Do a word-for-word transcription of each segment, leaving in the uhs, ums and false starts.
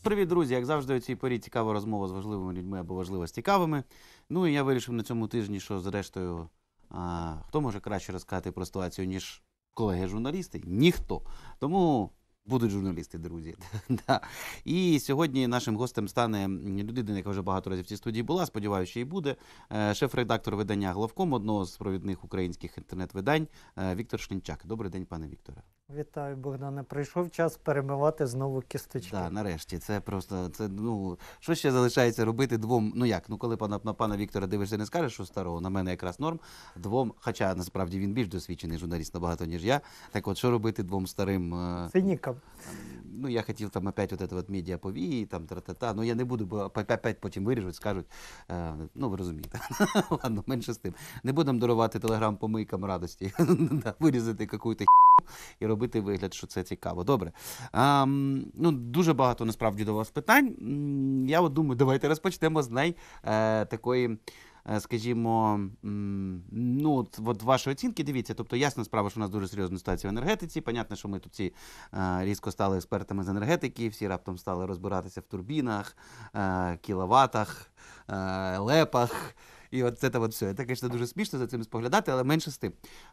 Привіт, друзі! Як завжди, у цій порі цікава розмова з важливими людьми або важлива з цікавими. Ну і я вирішив на цьому тижні, що зрештою, а, хто може краще розказати про ситуацію, ніж колеги-журналісти? Ніхто. Тому будуть журналісти, друзі. Да. І сьогодні нашим гостем стане людина, яка вже багато разів в цій студії була, сподіваюся, що і буде. Е, Шеф-редактор видання «Главком», одного з провідних українських інтернет-видань, е, Віктор Шлінчак. Добрий день, пане Вікторе. Вітаю, Богдане. Прийшов час перемивати знову кісточки. Так, да, нарешті. Це просто, це, ну, що ще залишається робити двом, ну як, ну коли пана, на пана Віктора дивишся, не скажеш, що старого, на мене якраз норм, двом, хоча насправді він більш досвідчений журналіст набагато, ніж я, так от, що робити двом старим... Е, Цинікам. Ну, я хотів там опять вот это вот медіаповії, там, тра-та-та, ну я не буду, бо опять потім виріжуть, скажуть, е, ну ви розумієте, ладно, менше з тим. Не будемо дарувати телеграм-помийкам радості, вирізати якусь і робити вигляд, що це цікаво. Добре. А, ну, дуже багато, насправді, до вас питань. Я от думаю, давайте розпочнемо з най е, такої, е, скажімо, м, ну, от, от вашої оцінки. Дивіться, тобто ясна справа, що у нас дуже серйозна ситуація в енергетиці. Понятно, що ми тут всі е, різко стали експертами з енергетики, всі раптом стали розбиратися в турбінах, е, кіловатах, е, лепах. І от це от все. Це, звісно, дуже смішно за цим споглядати, але менше з тим.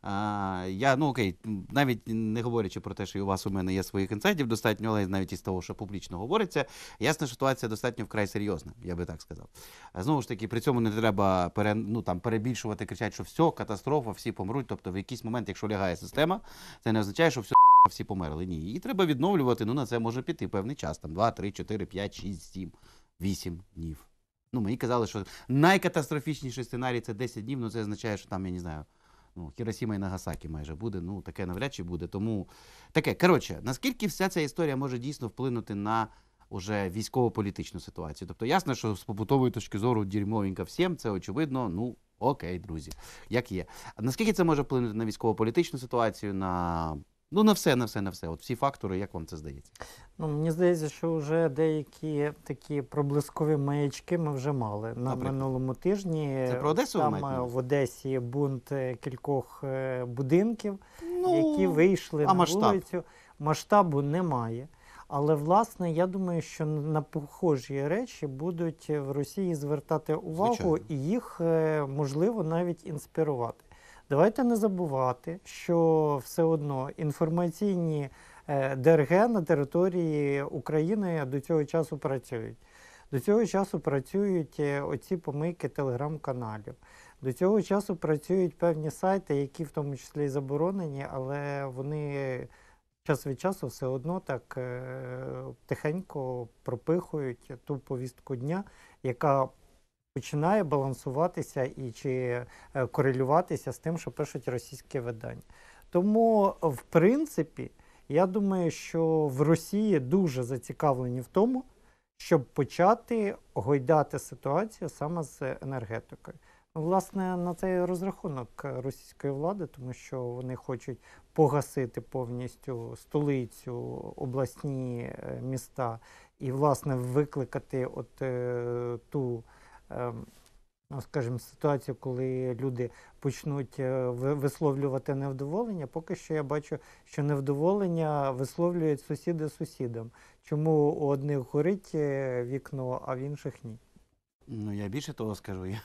А, я, ну окей, навіть не говорячи про те, що і у вас у мене є своїх інсайдів достатньо, але навіть із того, що публічно говориться, ясна ситуація достатньо вкрай серйозна, я би так сказав. А, знову ж таки, при цьому не треба пере, ну, там, перебільшувати, кричати, що все, катастрофа, всі помруть. Тобто в якийсь момент, якщо лягає система, це не означає, що все, всі померли. Ні, її треба відновлювати, ну на це може піти певний час, там два, три, чотири, п'ять, шість, сім, вісім днів. Ну, мені казали, що найкатастрофічніший сценарій – це десять днів, ну це означає, що там, я не знаю, ну, Хіросіма і Нагасакі майже буде, ну, таке навряд чи буде. Тому, таке, коротше, наскільки вся ця історія може дійсно вплинути на уже військово-політичну ситуацію? Тобто, ясно, що з побутової точки зору дерьмовенько всім, це очевидно, ну, окей, друзі, як є. А наскільки це може вплинути на військово-політичну ситуацію, на... Ну, на все, на все, на все. От всі фактори, як вам це здається? Ну, мені здається, що вже деякі такі проблискові маячки ми вже мали. На Наприклад? минулому тижні Це про Одесу ви там маєте на увазі? в Одесі бунт кількох е, будинків, Ну, які вийшли а на масштаб? вулицю. Масштабу немає. Але, власне, я думаю, що на похожі речі будуть в Росії звертати увагу, Звичайно. і їх, е, можливо, навіть інспірувати. Давайте не забувати, що все одно інформаційні е, ДРГ на території України до цього часу працюють. До цього часу працюють е, оці помийки телеграм-каналів. До цього часу працюють певні сайти, які в тому числі і заборонені, але вони час від часу все одно так е, тихенько пропихують ту повістку дня, яка починає балансуватися і чи е, корелюватися з тим, що пишуть російські видання. Тому, в принципі, я думаю, що в Росії дуже зацікавлені в тому, щоб почати гойдати ситуацію саме з енергетикою. Ну, власне, на цей розрахунок російської влади, тому що вони хочуть погасити повністю столицю, обласні е, міста і, власне, викликати от е, ту, е, ну, скажімо, ситуацію, коли люди почнуть е, висловлювати невдоволення. Поки що я бачу, що невдоволення висловлюють сусіди сусідам. Чому у одних горить е, вікно, а в інших ні? Ну, я більше того скажу. Я,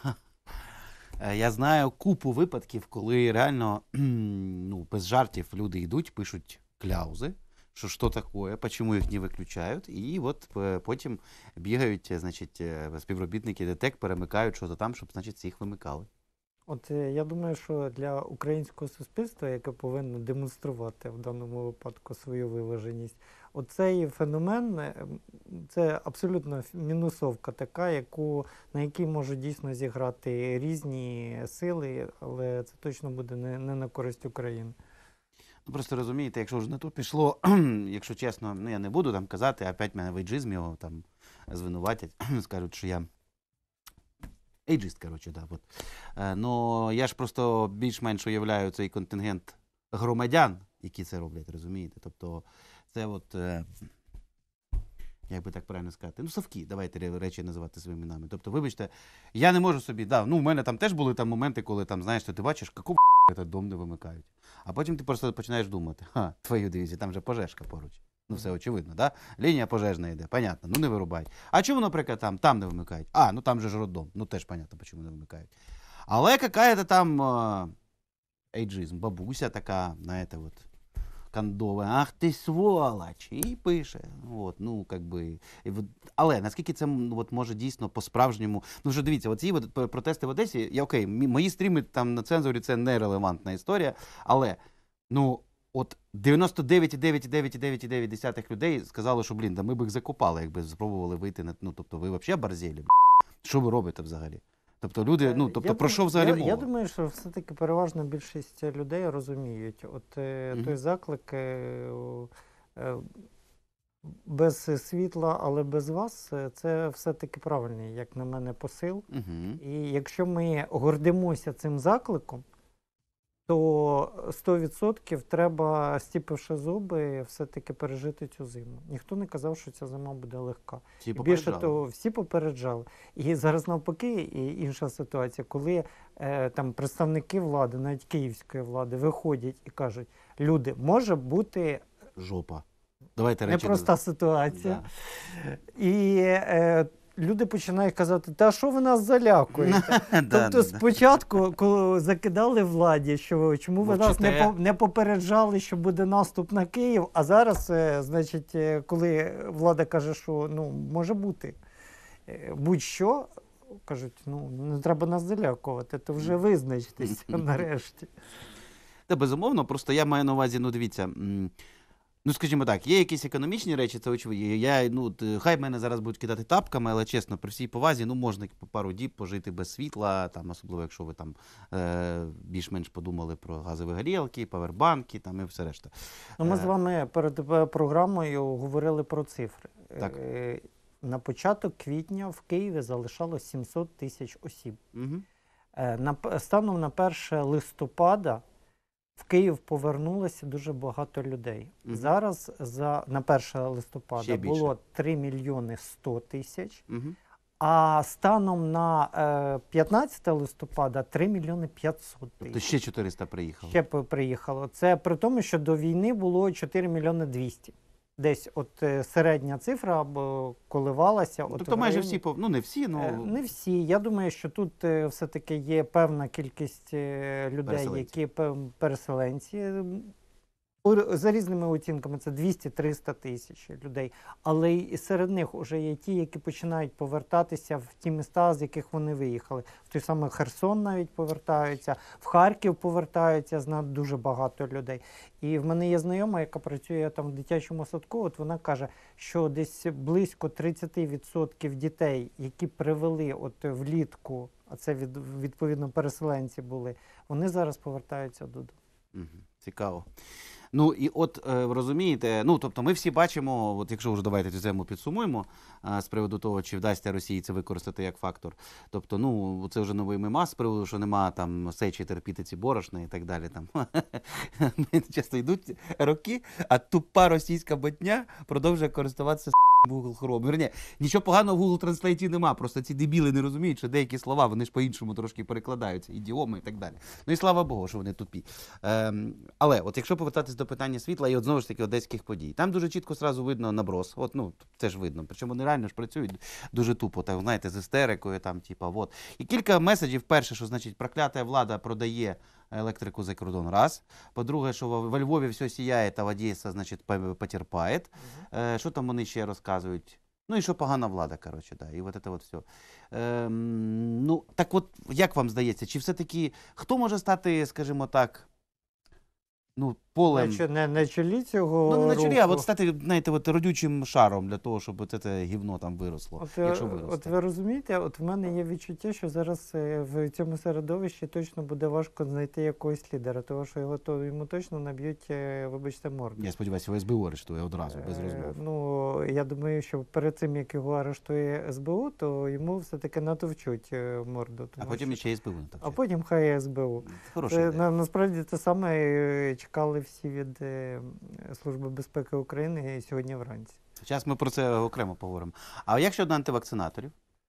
е, я знаю купу випадків, коли реально, ну, без жартів люди йдуть, пишуть кляузи, що що таке, чому їх не виключають, і от е, потім бігають, е, значить, е, співробітники ДТЕК, перемикають що-то там, щоб, значить, їх вимикали. От е, я думаю, що для українського суспільства, яке повинно демонструвати в даному випадку свою виваженість, оцей феномен е, це абсолютно мінусовка така, яку, на якій можуть дійсно зіграти різні сили, але це точно буде не, не на користь України. Ну, просто розумієте, якщо вже на то пішло, якщо чесно, ну я не буду там казати, опять мене в ейджизмі його там звинуватять, скажуть, що я ейджист, коротше, да, от. Е, ну, я ж просто більш-менш уявляю цей контингент громадян, які це роблять, розумієте? Тобто, це от, е, як би так правильно сказати, ну, совки, давайте речі називати своїми іменами. Тобто, вибачте, я не можу собі, да, ну, у мене там теж були там моменти, коли там, знаєш, ти бачиш, какого этот дом не вимикають. А потім ти просто починаєш думати, ха, твою дивізію, там же пожежка поруч. Ну, все очевидно, да? Лінія пожежна йде, понятно, ну не вирубають. А чому, наприклад, там, там не вимикають? А, ну там же ж роддом, ну теж понятно, чому не вимикають. Але какая-то там е, ейджизм, бабуся така, знаєте, от, кондова, ах ти сволоч, і пише. От, ну, как би, і от, але наскільки це ну, от, може дійсно по-справжньому, ну що дивіться, оці от, протести в Одесі, я окей, мі- мої стріми там на цензурі це нерелевантна історія, але, ну, от дев'яносто дев'ять цілих дев'ять дев'ять дев'ять дев'ять десятих людей сказали, що, блін, да ми б їх закопали, якби спробували вийти на, ну, тобто ви взагалі борзелі, б***. Що ви робите взагалі? Тобто люди, ну, тобто Я про дум- що взагалі я, мова? я думаю, що все-таки переважна більшість людей розуміють. От е, Мгм. той заклик е, о, е, без світла, але без вас, е, це все-таки правильний, як на мене, посил. Угу. І якщо ми гордимося цим закликом, то сто відсотків треба, стіпивши зуби, все-таки пережити цю зиму. Ніхто не казав, що ця зима буде легка. Всі І більше попереджали. того, всі попереджали. І зараз навпаки, і інша ситуація, коли е, там представники влади, навіть київської влади, виходять і кажуть, люди, може бути Жопа. Давайте речі. непроста ситуація. Да. І е, люди починають казати, та що ви нас залякуєте? Да, Тобто да, да. спочатку, коли закидали владі, що чому ви нас не, Мовчите. по- не попереджали, що буде наступ на Київ, а зараз, е, значить, е, коли влада каже, що ну, може бути е, будь-що, кажуть, ну не треба нас залякувати, то вже визначтеся нарешті. Та безумовно, просто я маю на увазі, ну дивіться, м, ну скажімо так, є якісь економічні речі, це очевидно. Я, ну, от, е, хай мене зараз будуть кидати тапками, але чесно, при всій повазі, ну можна по пару діб пожити без світла, там, особливо якщо ви там е, більш-менш подумали про газові горілки, павербанки там і все решта. Ну, ми з Е, вами перед е, програмою говорили про цифри. Так. Е, На початок квітня в Києві залишалось сімсот тисяч осіб. Мгм. Е, На, п- станом на перше листопада в Київ повернулося дуже багато людей. Мгм. Зараз за, на перше Ще листопада більше. було три мільйони сто тисяч, Мгм. а станом на е, п'ятнадцяте листопада три мільйони п'ятсот Тобто тисяч. ще чотириста приїхало. Ще п- приїхало. Це при тому, що до війни було чотири мільйони двісті. Десь от е, середня цифра або коливалася. Ну, от тобто в майже районі- всі, пов- ну не всі, ну Е, Не всі. Я думаю, що тут е, все-таки є певна кількість е, людей, Переселенців. які пев- переселенці. М, у- За різними оцінками це двісті-триста тисяч людей. Але й серед них вже є ті, які починають повертатися в ті міста, з яких вони виїхали. В той самий Херсон навіть повертаються, в Харків повертаються, знаю дуже багато людей. І в мене є знайома, яка працює там в дитячому садку. От вона каже, що десь близько тридцять відсотків дітей, які привели от влітку, а це від, відповідно переселенці були, вони зараз повертаються додому. Мгм. Цікаво. Ну і от е, розумієте, ну тобто ми всі бачимо, от якщо вже давайте цю тему підсумуємо е, з приводу того, чи вдасться Росії це використати як фактор. Тобто, ну це вже новий мемас з приводу, що нема там сечі терпіти ці борошна і так далі. Там часто йдуть роки, а тупа російська ботня продовжує користуватися Google Chrome. Верні, нічого поганого в Google Translate нема, просто ці дебіли не розуміють, що деякі слова, вони ж по-іншому трошки перекладаються, ідіоми і так далі. Ну і слава Богу, що вони тупі. Ем, але от якщо повертатись до питання світла і от знову ж таки одеських подій, там дуже чітко зразу видно наброс. От, ну, це ж видно. Причому вони реально ж працюють дуже тупо, так, знаєте, з істерикою, там, типа, от. І кілька меседжів. Перше, що, значить, проклята влада продає електрику за кордон, раз. По-друге, що во во Львові все сіяє, а в Одесі, значить, по- потерпає. Е, що там вони ще розказують? Ну і що погана влада, коротше, да. І от це от все. Ем, ну, так от, як вам здається, чи все-таки, хто може стати, скажімо так, ну, полем... На, чо- не, на чолі цього Ну, не на чолі, а руху. от стати, знаєте, от родючим шаром для того, щоб це, це гівно там виросло, От, е, якщо виросте. от ви розумієте, от в мене є відчуття, що зараз е, в цьому середовищі точно буде важко знайти якогось лідера, тому що його то йому точно наб'ють, е, вибачте, морду. Я сподіваюся, в СБУ арештує одразу, без Е, розмов. Ну, я думаю, що перед цим, як його арештує СБУ, то йому все-таки натовчуть е, морду. А тому потім що- ще СБУ не так. а потім хай СБУ. Хороша Це, ідея. на, насправді те саме е, чекали всі від е, Служби безпеки України і сьогодні вранці. Зараз ми про це окремо поговоримо. А як щодо антивакцинаторів?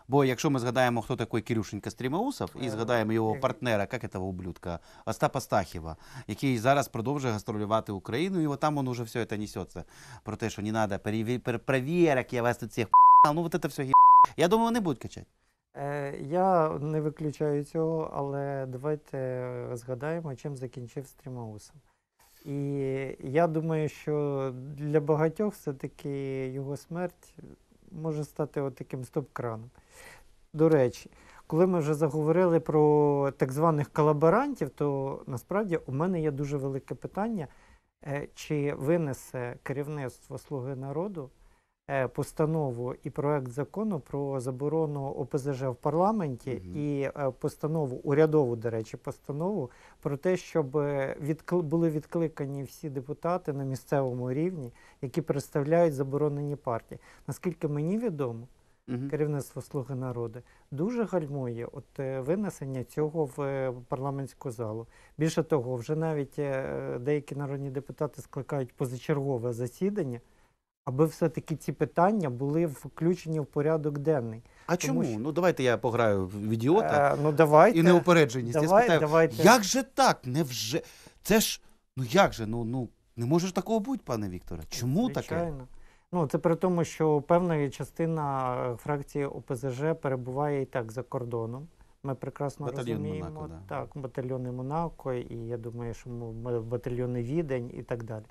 Бо якщо ми згадаємо, хто такий Кирюшенька Стрімаусов, і Е, згадаємо його як- партнера, як цього ублюдка, Остапа Стахіва, який зараз продовжує гастролювати Україну, і от там он уже все це несеться. Про те, що не треба перевірок, я вас тут всіх ну от це все гі... Я думаю, вони будуть качати. Е, Я не виключаю цього, але давайте згадаємо, чим закінчив Стрімаусов. І я думаю, що для багатьох все-таки його смерть може стати от таким стоп-краном. До речі, коли ми вже заговорили про так званих колаборантів, то насправді у мене є дуже велике питання, е, чи винесе керівництво «Слуги народу» е, постанову і проект закону про заборону О Пе Зе Же в парламенті Мгм. і е, постанову, урядову, до речі, постанову про те, щоб е, відкли- були відкликані всі депутати на місцевому рівні, які представляють заборонені партії. Наскільки мені відомо, Мгм. керівництво «Слуги народу» дуже гальмує от, е, винесення цього в е, парламентську залу. Більше того, вже навіть е, деякі народні депутати скликають позачергове засідання, аби все-таки ці питання були включені в порядок денний. А Тому чому? що- Ну давайте я пограю в ідіота Е, ну давайте. і неупередженість. Я давай- спитаю, давайте. як же так? Невже? Це ж, ну як же? Ну, ну не може ж такого бути, пане Вікторе. Чому таке? Звичайно. Ну, це при тому, що певна частина е, фракції О Пе Зе Же перебуває і так за кордоном. Ми прекрасно Батальйон розуміємо, Монако, да. так, батальйони Монако, і я думаю, що м- батальйони Відень і так далі.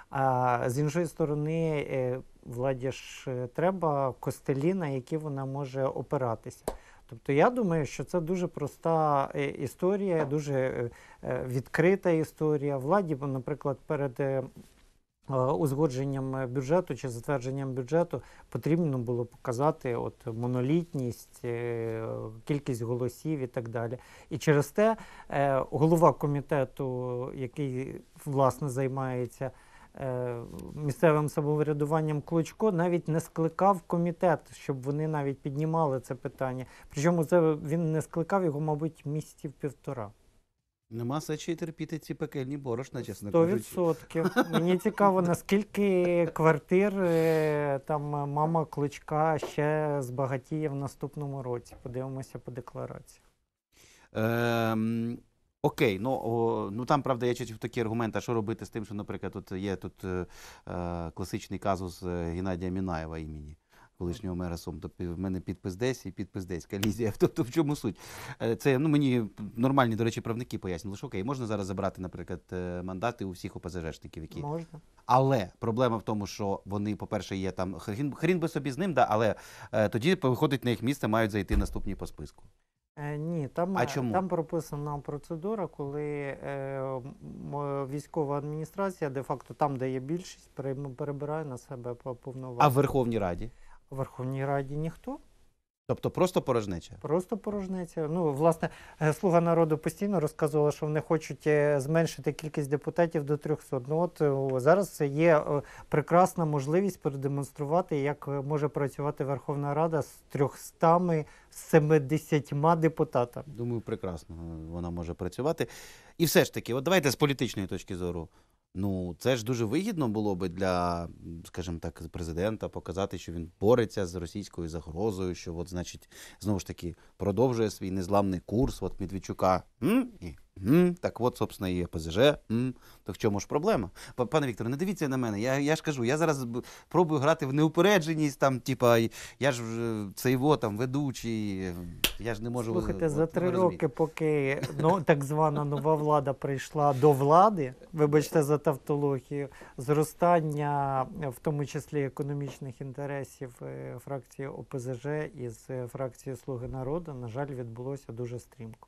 А з іншої сторони, е, владі ж е, треба костелі, на які вона може опиратися. Тобто я думаю, що це дуже проста е, історія, дуже е, е, відкрита історія. Владі, бо, наприклад, перед е, е, узгодженням бюджету чи затвердженням бюджету потрібно було показати от монолітність, е, кількість голосів і так далі. І через те е, голова комітету, який власне займається е, місцевим самоврядуванням, Клочко, навіть не скликав комітет, щоб вони навіть піднімали це питання. Причому це він не скликав його, мабуть, місяців півтора. Нема сечі терпіти ці пекельні борошна, чесно Сто кажучи. відсотків. Мені цікаво, наскільки квартир е, там мама Кличка ще збагатіє в наступному році. Подивимося по декларації. Ем, окей, ну, о, ну там, правда, я чув такі аргументи, а що робити з тим, що, наприклад, тут є тут е, е, класичний казус е, Геннадія Мінаєва імені, колишнього мера Сум. Тобто в мене підпис десь і підпис десь, колізія. Тобто в чому суть? Е, Це, ну, мені нормальні, до речі, правники пояснили, що окей, можна зараз забрати, наприклад, е, мандати у всіх О Пе Зе Жешників, які... Можна? Але проблема в тому, що вони, по-перше, є там, хрін, хрін би собі з ним, да, але е, тоді, виходить, на їх місце мають зайти наступні по списку. Е, ні, там, А е, чому? там прописана процедура, коли е, м- військова адміністрація, де-факто там, де є більшість, перейм- перебирає на себе по- А в повноваження. Верховній Раді? В Верховній Раді ніхто. Тобто просто порожнеча? Просто порожниця. Ну, власне, е, «Слуга народу» постійно розказувала, що вони хочуть е, зменшити кількість депутатів до трьохсот. Ну от е, зараз є е, прекрасна можливість продемонструвати, як е, може працювати Верховна Рада з трьохстами семидесятьма депутатами. Думаю, прекрасно вона може працювати. І все ж таки, от давайте з політичної точки зору. Ну, це ж дуже вигідно було би для, скажімо так, президента показати, що він бореться з російською загрозою, що, от, значить, знову ж таки, продовжує свій незламний курс, от Медведчука. М? І, м? Так от, собственно, і О Пе Зе Же. М? Так в чому ж проблема? П- Пане Вікторе, не дивіться на мене. Я, я ж кажу, я зараз б- пробую грати в неупередженість, там, типа, і я ж е, цей во, там, ведучий, е, я ж не можу... Слухайте, от, за ви три розумієте. роки, поки ну, так звана нова влада прийшла до влади, вибачте за тавтологію, зростання, в тому числі економічних інтересів е, фракції О Пе Зе Же із е, фракцією «Слуги народу», на жаль, відбулося дуже стрімко.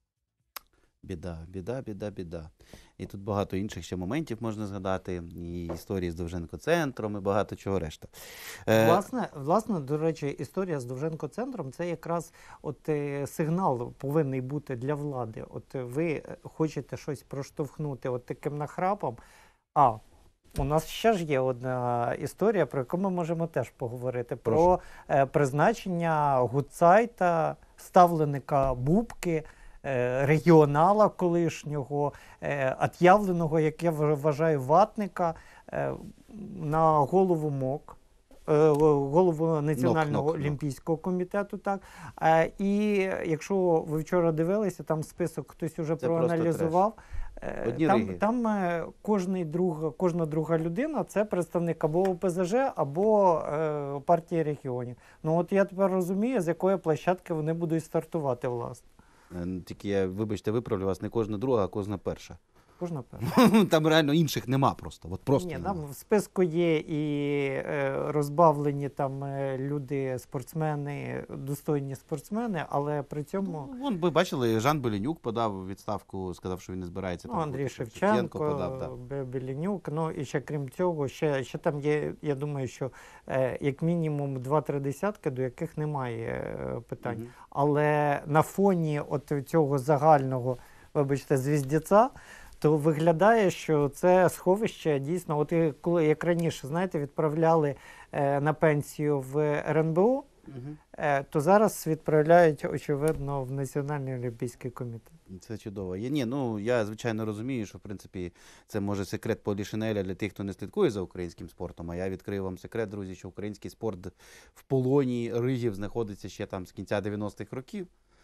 Біда, біда, біда, біда. І тут багато інших ще моментів можна згадати, і історії з Довженко-центром, і багато чого решта. Е, Власне, власне, до речі, історія з Довженко-центром – це якраз от е, сигнал повинний бути для влади. От е, ви е, хочете щось проштовхнути от таким нахрапом, а у нас ще ж є одна історія, про яку ми можемо теж поговорити. Про Прошу. е, призначення Гудзайта, ставленика Бубки, е, регіонала колишнього, е, от'явленого, як я вважаю, ватника, е, на голову МОК. е, голову Національного Нок, нок, нок. олімпійського комітету. Так. Е, І якщо ви вчора дивилися, там список хтось уже Це проаналізував. Е, Одні Там, риги. там е, кожний друг, кожна друга людина це представник або О Пе Зе Же, або е, партії регіонів. Ну от я тепер розумію, з якої площадки вони будуть стартувати, власне. Е, Тільки я, вибачте, виправлю вас, не кожна друга, а кожна перша. Кожна перша. Там реально інших нема просто. От просто Ні, нема. там в списку є і е, розбавлені там е, люди, спортсмени, достойні спортсмени, але при цьому Ну, вон, ви бачили, Жан Беленюк подав відставку, сказав, що він не збирається. ну, там Андрій бути. Шевченко, подав, да. Бе- Беленюк, ну і ще крім цього, ще, ще там є, я думаю, що е, як мінімум два-три десятки, до яких немає е, питань. Мгм. Але на фоні от цього загального, вибачте, звіздяця, то виглядає, що це сховище дійсно, от і коли як раніше, знаєте, відправляли е, на пенсію в Ер Ен Бе О, Мгм. е, то зараз відправляють, очевидно, в Національний олімпійський комітет. Це чудово. Я, ні, ну, я, звичайно, розумію, що, в принципі, це може секрет Полішинеля для тих, хто не слідкує за українським спортом. А я відкрию вам секрет, друзі, що український спорт в полоні ригів знаходиться ще там з кінця дев'яностих років.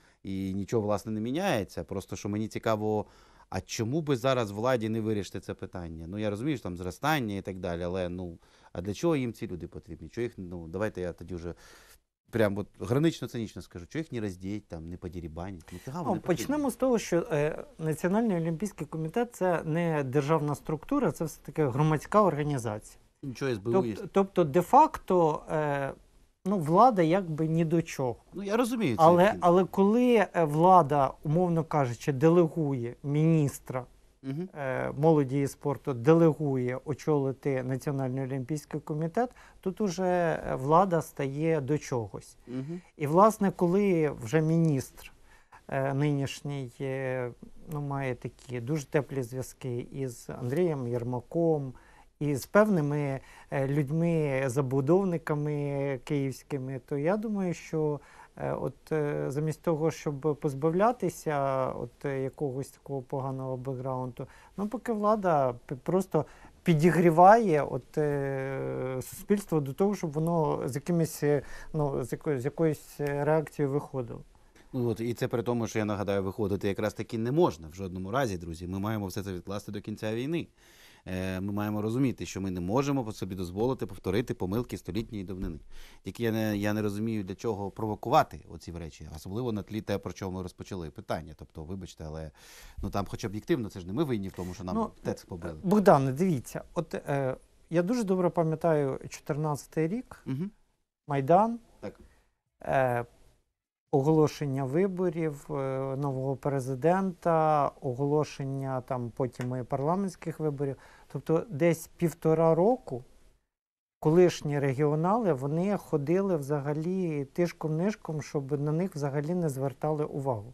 І нічого, власне, не міняється. Просто, що мені цікаво, а чому би зараз владі не вирішити це питання? Ну, я розумію, що там зростання і так далі, але, ну, а для чого їм ці люди потрібні? Чого їх, ну, давайте я тоді вже прям от гранично-цинічно скажу, чого їх не роздіть, там, не подірібанять? Ну, цікаво, Ну, не потрібно. почнемо з того, що е, Національний олімпійський комітет – це не державна структура, це все-таки громадська організація. Нічого ес бе у є. Тобто, тобто де-факто, е, ну, влада якби ні до чого. Ну, я розумію це. Але, але коли е, влада, умовно кажучи, делегує міністра Угу. е, молоді і спорту, делегує очолити Національний олімпійський комітет, тут уже влада стає до чогось. Угу. І, власне, коли вже міністр е, нинішній е, ну, має такі дуже теплі зв'язки із Андрієм Єрмаком, і з певними е, людьми, забудовниками київськими, то я думаю, що е, от е, замість того, щоб позбавлятися от е, якогось такого поганого бекграунду, ну поки влада п- просто підігріває от, е, суспільство до того, щоб воно з якимись, е, ну, з, якоюсь, з якоюсь реакцією виходило. Ну, от, і це при тому, що я нагадаю, виходити якраз таки не можна в жодному разі, друзі. Ми маємо все це відкласти до кінця війни. Е, ми маємо розуміти, що ми не можемо по собі дозволити повторити помилки столітньої давнини. Тільки я не, я не розумію, для чого провокувати оці речі, особливо на тлі те, про що ми розпочали питання. Тобто, вибачте, але ну там хоч об'єктивно, це ж не ми винні в тому, що нам Ну, ТЕЦ побили. Богдане, дивіться, от е, я дуже добре пам'ятаю чотирнадцятий рік, Угу. Майдан, Так. е, оголошення виборів, е, нового президента, оголошення там потім і парламентських виборів. Тобто десь півтора року колишні регіонали, вони ходили взагалі тишком-нишком, щоб на них взагалі не звертали увагу.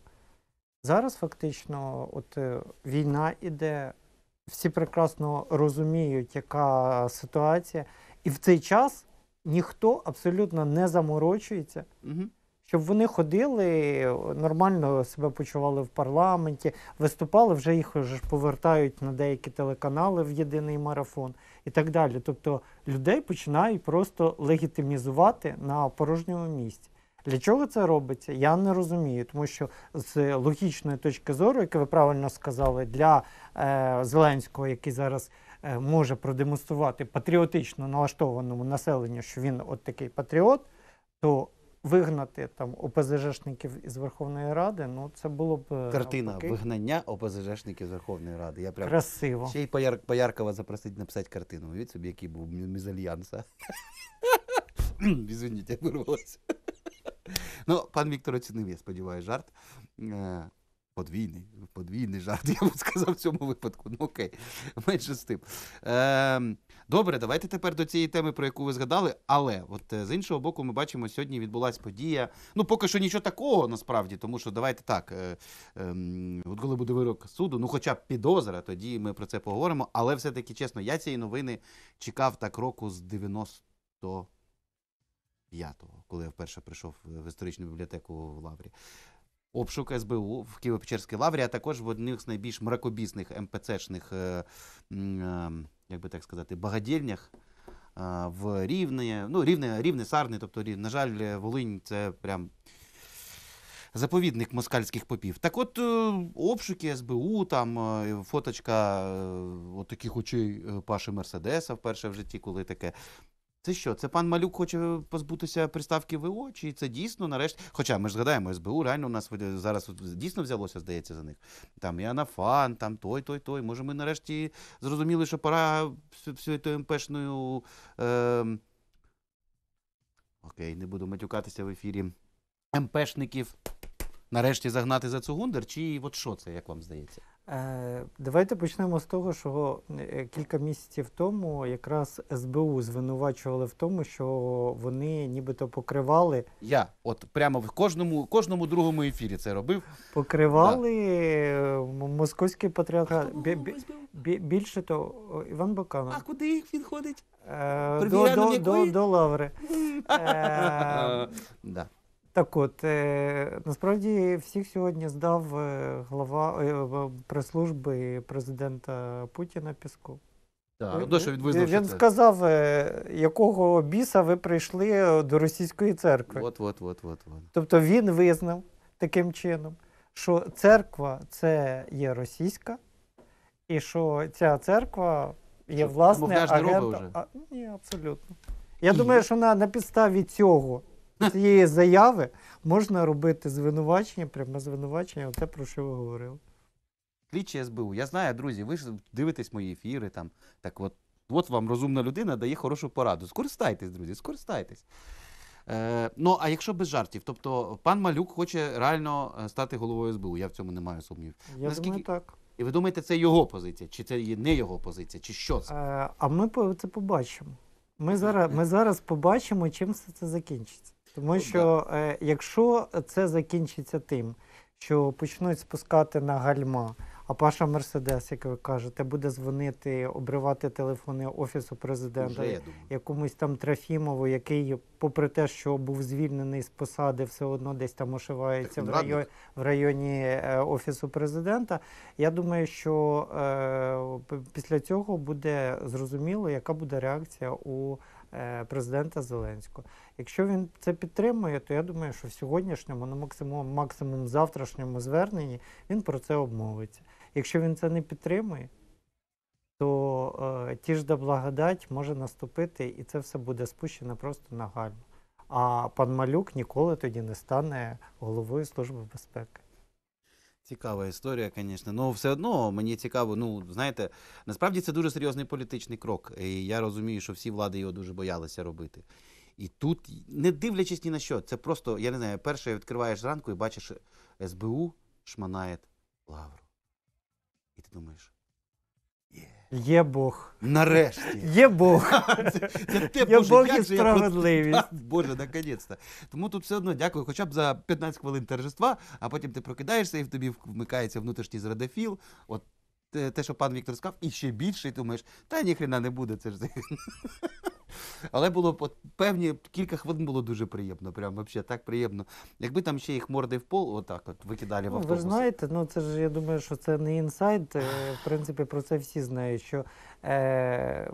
Зараз фактично от е, війна іде, всі прекрасно розуміють, яка ситуація, і в цей час ніхто абсолютно не заморочується, Угу. щоб вони ходили, нормально себе почували в парламенті, виступали, вже їх вже ж повертають на деякі телеканали в єдиний марафон і так далі. Тобто людей починають просто легітимізувати на порожньому місці. Для чого це робиться, я не розумію, тому що з логічної точки зору, як ви правильно сказали, для е, Зеленського, який зараз е, може продемонструвати патріотично налаштованому населенню, що він от такий патріот, то вигнати там О Пе Зе Жешників із Верховної Ради, ну це було б е, Картина навпаки, вигнання О Пе Зе Жешників з Верховної Ради. Я прям... красиво. Ще й Пояр... Пояркова запросить написати картину. Уявіть собі, який був мі- мезальянс, а? Извините, вирвалося. Ну, пан Віктор оцінив, я сподіваюся, жарт. Е, Подвійний, подвійний жарт, я б сказав в цьому випадку. Ну окей, менше з тим. Е, добре, давайте тепер до цієї теми, про яку ви згадали. Але от е, з іншого боку, ми бачимо, сьогодні відбулася подія. Ну, поки що нічого такого насправді, тому що давайте так. Е, е, от коли буде вирок суду, ну хоча б підозра, тоді ми про це поговоримо. Але все-таки, чесно, я цієї новини чекав так року з дев'яносто п'ятого, коли я вперше прийшов в історичну бібліотеку в Лаврі. Обшук ес бе у в Києво-Печерській Лаврі, а також в одних з найбільш мракобісних ем пе це-шних, е, м, е, як би так сказати, багадільнях, а, в Рівне, ну, Рівне, Рівне, Сарни, тобто, Рів- на жаль, Волинь це прям заповідник москальських попів. Так от, е, обшуки ес бе у, там е, фоточка е, от таких очей е, Паші Мерседеса вперше в житті, коли таке. Це що? Це пан Малюк хоче позбутися приставки ВО? Чи це дійсно нарешті? Хоча ми ж згадаємо, ес бе у реально у нас види- зараз от дійсно взялося, здається, за них. Там і Анафан, там той, той, той. Може, ми нарешті зрозуміли, що пора всю, всю ту МПшною... Е... Окей, не буду матюкатися в ефірі. МПшників нарешті загнати за Цугундер? Чи от що це, як вам здається? Е, Давайте почнемо з того, що е, кілька місяців тому якраз ес бе у звинувачували в тому, що вони нібито покривали, Я от прямо в кожному, кожному другому ефірі це робив. покривали е, м- московський патріархат. Хто Бі- був бі- в ес бе у? бі- Більше того, Іван Баканов. А куди він ходить? Е, до, Перевіряном до, якої? до, до Лаври. Е, Да. Так от, е, насправді всіх сьогодні здав е, глава е, в- прес-служби президента Путіна Пісков. Так, Він- ну, що він визнав, що він це. сказав, е, якого біса ви прийшли до російської церкви. От, от, от, от, от. Тобто він визнав таким чином, що церква це є російська, і що ця церква є Що, власне камуфляжні роби агентом. вже? А, ні, абсолютно. Я І? думаю, що на, на підставі цього, цієї заяви, можна робити звинувачення, пряме звинувачення, те, про що ви говорили. Слідчі ес бе у. Я знаю, друзі, ви ж дивитесь мої ефіри там. Так от, от вам розумна людина дає хорошу пораду. Скористайтесь, друзі, скористайтесь. Е, ну, а якщо без жартів, тобто пан Малюк хоче реально е, стати головою ес бе у, я в цьому не маю сумнівів. Я Наскільки- думаю, так. І ви думаєте, це його позиція, чи це є не його позиція, чи що це? Е, а ми по- це побачимо. Ми зараз, ми зараз побачимо, чим все це закінчиться. Тому Ну, що е, якщо це закінчиться тим, що почнуть спускати на гальма, а Паша Мерседес, як ви кажете, буде дзвонити, обривати телефони Офісу президента, Уже, я думаю. якомусь там Трофімову, який, попри те, що був звільнений з посади, все одно десь там ошивається в, Так, районі, радник. в районі е, Офісу президента. Я думаю, що е, п- після цього буде зрозуміло, яка буде реакція у е, президента Зеленського. Якщо він це підтримує, то я думаю, що в сьогоднішньому, на максимум, максимум завтрашньому зверненні він про це обмовиться. Якщо він це не підтримує, то е, ті ж да благодать може наступити, і це все буде спущено просто на гальму. А пан Малюк ніколи тоді не стане головою Служби безпеки. Цікава історія, звісно. Ну, все одно мені цікаво, ну, знаєте, насправді це дуже серйозний політичний крок. І я розумію, що всі влади його дуже боялися робити. І тут, не дивлячись ні на що, це просто, я не знаю, перше відкриваєш зранку і бачиш ес бе у шманає лавру. І ти думаєш, є. Є Бог. Нарешті. Є Бог. Це, це те, Є Боже, Бог як і же я просто- справедливість. Боже, наконець-то. Тому тут все одно дякую, хоча б за п'ятнадцять хвилин торжества, а потім ти прокидаєшся і в тобі вмикається внутрішній зрадофіл. От те, те, що пан Віктор сказав, і ще більше, і ти думаєш, та ніхрена не буде, це ж. Але було от, певні кілька хвилин було дуже приємно. Прям взагалі так приємно. Якби там ще їх морди в пол, отак от викидали в Ну, ви автобус. ж знаєте, ну це ж я думаю, що це не інсайд. е, В принципі, про це всі знають, що е,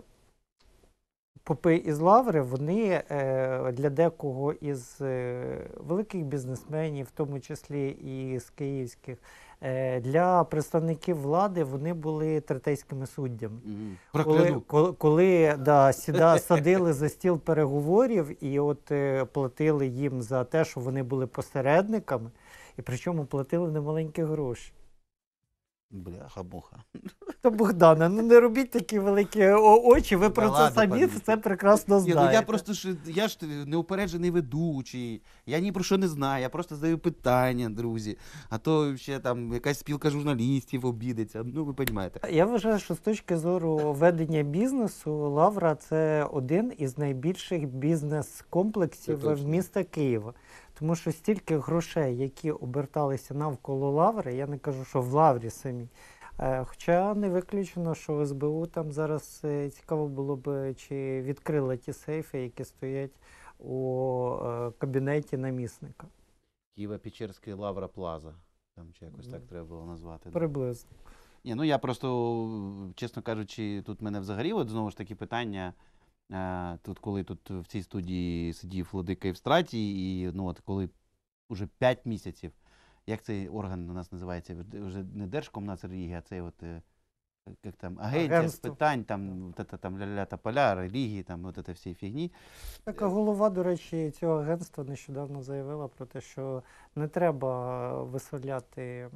попи із Лаври, вони е, для декого із е, великих бізнесменів, в тому числі і з київських, е, для представників влади вони були третейськими суддями. Мгм. Коли, Прокляну. коли, коли да, сіда, садили за стіл переговорів і от е, платили їм за те, що вони були посередниками, і причому платили немаленькі гроші. Бляха-муха. То Богдане, ну не робіть такі великі о- очі, ви Да про це ладно, самі пане все прекрасно Ні, знаєте. ну я просто ж я ж неупереджений ведучий, я ні про що не знаю, я просто задаю питання, друзі. А то ще там якась спілка журналістів обідеться. Ну ви розумієте. Я вважаю, що з точки зору ведення бізнесу, Лавра це один із найбільших бізнес-комплексів Це точно. міста Києва. Тому що стільки грошей, які оберталися навколо Лаври, я не кажу, що в Лаврі самі. Е, Хоча не виключено, що в ес бе у там зараз е, цікаво було б, чи відкрили ті сейфи, які стоять у е, кабінеті намісника. Києво-Печерська Лавра Плаза. Там чи якось так треба було назвати. да. Приблизно. Ні, ну я просто, чесно кажучи, тут в мене взагалі от знову ж таки питання. Е, Тут, коли тут в цій студії сидів Владика Євстратій, і ну, от, коли вже п'ять місяців, як цей орган у нас називається, вже не Держкомнацрелігія, а цей от, е, як там, агенція з Агентство. питань, там, от це, там ля-ля та поля, релігії, там, от це всі фігні. Така голова, до речі, цього агентства нещодавно заявила про те, що не треба визволяти м,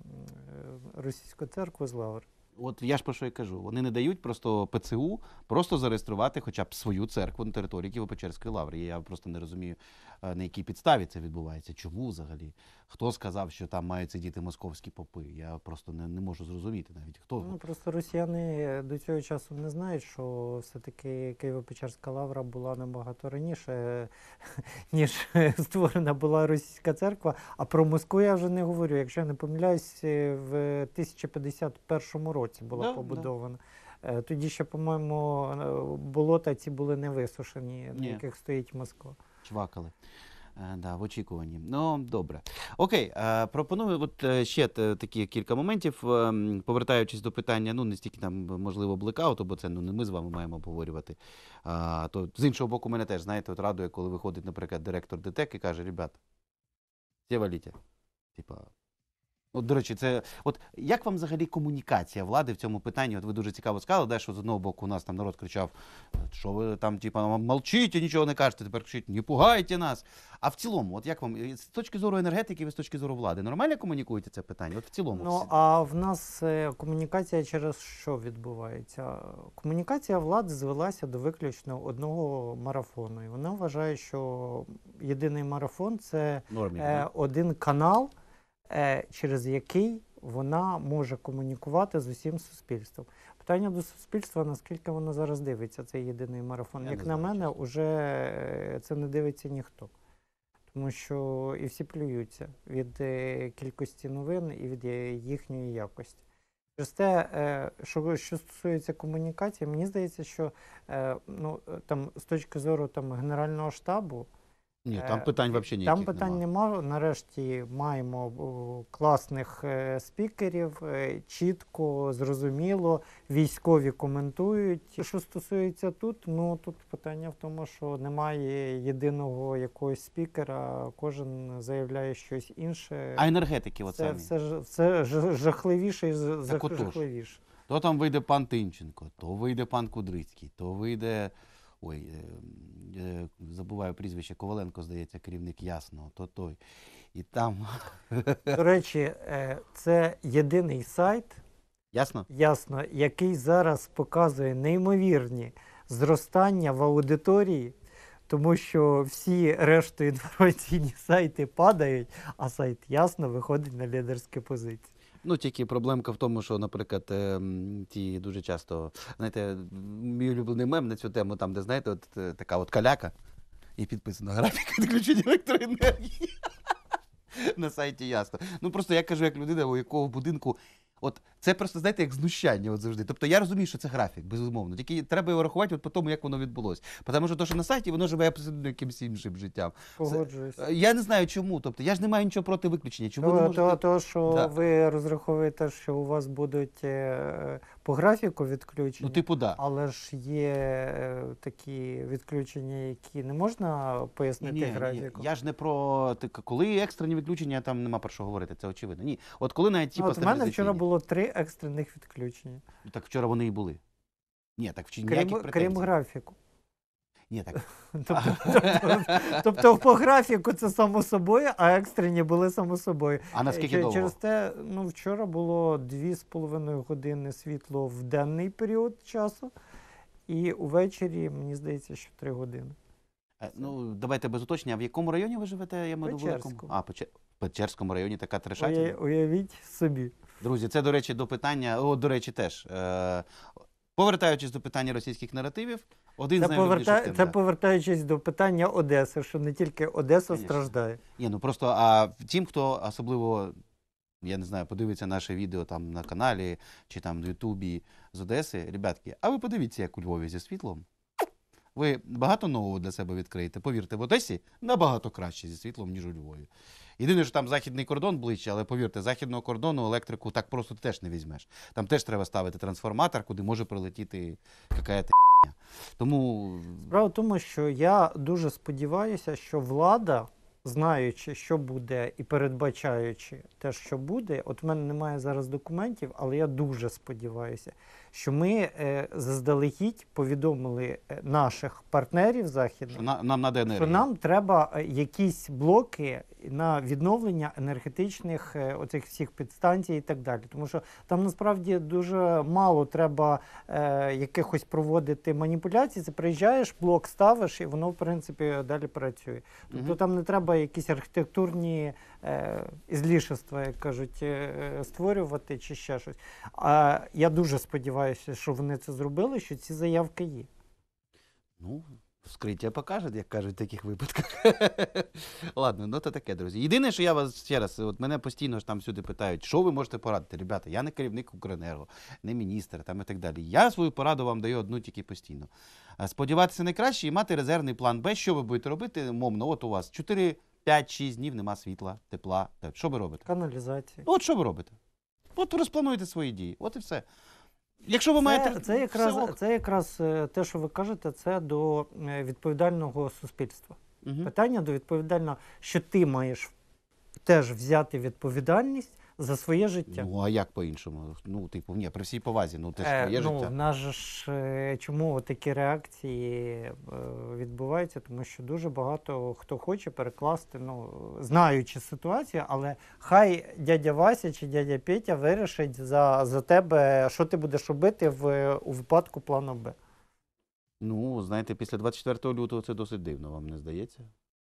е, російську церкву з лавр. От я ж про що і кажу. Вони не дають просто ПЦУ просто зареєструвати хоча б свою церкву на території Києво-Печерської лаври. Я просто не розумію, е, на якій підставі це відбувається. Чому взагалі? Хто сказав, що там мають сидіти московські попи? Я просто не, не можу зрозуміти навіть. Хто? Ну, просто росіяни до цього часу не знають, що все-таки Києво-Печерська лавра була набагато раніше, ніж створена була російська церква. А про Москву я вже не говорю. Якщо я не помиляюсь, в тисяча п'ятдесят першому році була Да, да. побудована. Е, Тоді ще, по-моєму, е, болота ці були не висушені, на Ні. яких стоїть Москва. Чвакали. Е, Да, в очікуванні. Ну, добре. Окей, е, пропоную от е, ще т- такі кілька моментів, е, м, повертаючись до питання, ну, не стільки там, можливо, блекауту, бо це ну, не ми з вами маємо обговорювати. А, то, з іншого боку, мене теж, знаєте, от радує, коли виходить, наприклад, директор ДТЕК і каже, ребят, всі валіть. Типа, от, до речі, це, от як вам взагалі комунікація влади в цьому питанні? От ви дуже цікаво сказали, да, що з одного боку у нас там народ кричав, що ви там, типа, молчите, нічого не кажете, тепер кричить, не пугайте нас. А в цілому, от як вам, і з точки зору енергетики, ви з точки зору влади, нормально комунікуєте це питання? От в цілому. Ну, а в нас е, комунікація через що відбувається? Комунікація влади звелася до виключно одного марафону. І вона вважає, що єдиний марафон це Нормі, е, один канал, е, через який вона може комунікувати з усім суспільством. Питання до суспільства, наскільки воно зараз дивиться, цей єдиний марафон. Я Як не на знаю, мене, чесно. уже е, це не дивиться ніхто. Тому що і всі плюються від е, кількості новин і від е, їхньої якості. Через те, е, що, що стосується комунікації, мені здається, що е, ну, е, там, з точки зору там, Генерального штабу, Ні, там Е, питань взагалі ніяких там питань нема. нема. Нарешті маємо о, класних е, спікерів, е, чітко, зрозуміло, військові коментують. Що стосується тут, ну тут питання в тому, що немає єдиного якогось спікера, кожен заявляє щось інше. А енергетики от Це самі? все, ж- все ж- жахливіше і з- Так отож. жахливіше. То там вийде пан Тимченко, то вийде пан Кудрицький, то вийде. Ой, е, е, забуваю прізвище, Коваленко, здається, керівник Ясного, то той. І там. До речі, е, це єдиний сайт, Ясно? ясно, який зараз показує неймовірні зростання в аудиторії, тому що всі решту інформаційні сайти падають, а сайт ясно виходить на лідерські позиції. Ну, тільки проблемка в тому, що, наприклад, е, м, ті дуже часто, знаєте, мій улюблений мем на цю тему, там, де, знаєте, от е, така от каляка, і підписано графік відключення електроенергії. На сайті ясно. Ну просто я кажу, як людина, у якого будинку. От це просто, знаєте, як знущання от завжди. Тобто я розумію, що це графік, безумовно. Тільки треба його рахувати от по тому, як воно відбулося. Тому що те, що на сайті, воно живе абсолютно якимось іншим життям. Погоджуюсь. Е, Я не знаю чому. Тобто я ж не маю нічого проти виключення. Чому ви не То, можете... то, то, що Да. ви розраховуєте, що у вас будуть е, по графіку відключення, Ну, типу, да. але ж є е, такі відключення, які не можна пояснити Ні, ні, графіком. я ж не про так, коли екстрені відключення, там нема про що говорити, це очевидно. Ні, от коли навіть ті Ну, от в мене вчора стабілізаційні. було три екстрених відключення. Так вчора вони і були. Ні, так вчора Крім, ніяких крім претензій. графіку. Ні, так. Тобто, тобто, тобто по графіку це само собою, а екстрені були само собою. А наскільки Чер- довго? Через те, ну, вчора було дві з половиною години світло в денний період часу, і увечері, мені здається, що три години. Е, Ну, давайте без уточнення. А в якому районі ви живете? Я маю на увазі, в якому? Печерську. А, Пече- в Печерському районі така трешатіна. Уя- Уявіть собі. Друзі, це, до речі, до питання, о, до речі, теж. Е, повертаючись до питання російських наративів, один Це, з найважливіших поверта... тем. це да. повертаючись до питання Одеси, що не тільки Одеса Конечно. страждає. Ні, ну просто, а тим, хто особливо, я не знаю, подивиться наше відео там на каналі чи там в Ютубі з Одеси, ребятки, а ви подивіться, як у Львові зі світлом. Ви багато нового для себе відкриєте. Повірте, в Одесі набагато краще зі світлом, ніж у Львові. Єдине, що там західний кордон ближче, але повірте, західного кордону електрику так просто ти теж не візьмеш. Там теж треба ставити трансформатор, куди може прилетіти якась Тому Справа в тому, що я дуже сподіваюся, що влада, знаючи, що буде, і передбачаючи те, що буде, от в мене немає зараз документів, але я дуже сподіваюся, що ми е, заздалегідь повідомили е, наших партнерів західних, що на, нам треба що енергія. нам треба е, якісь блоки на відновлення енергетичних е, оцих всіх підстанцій і так далі. Тому що там насправді дуже мало треба е, якихось проводити маніпуляцій. Це приїжджаєш, блок ставиш, і воно, в принципі, далі працює. Тобто Мгм. там не треба якісь архітектурні е, ізлішества, як кажуть, е, створювати чи ще щось. А я дуже сподіваюся, що вони це зробили, що ці заявки є. Ну, вскриття покаже, як кажуть в таких випадках. Ладно, ну то таке, друзі. Єдине, що я вас ще раз, от мене постійно ж там сюди питають, що ви можете порадити? Ребята, я не керівник Укренерго, не міністр там і так далі. Я свою пораду вам даю одну тільки постійно. А Сподіватися найкраще і мати резервний план Б. Що ви будете робити? Мовно, от у вас чотири, п'ять, шість днів нема світла, тепла. Так, що ви робите? Каналізація. От що ви робите? От розплануйте свої дії. От і все. Якщо ви маєте... Це, це, якраз, все ок. це якраз е, те, що ви кажете, це до е, відповідального суспільства. Мгм. Питання до відповідального, що ти маєш теж взяти відповідальність за своє життя. Ну, а як по-іншому? Ну, типу, ні, при всій повазі, ну, те ж Е, твоє ну, життя. в нас же ж е, чому такі реакції е, відбуваються? Тому що дуже багато хто хоче перекласти, ну, знаючи ситуацію, але хай дядя Вася чи дядя Петя вирішить за, за тебе, що ти будеш робити в, у випадку плану Б. Ну, знаєте, після двадцять четвертого лютого це досить дивно, вам не здається?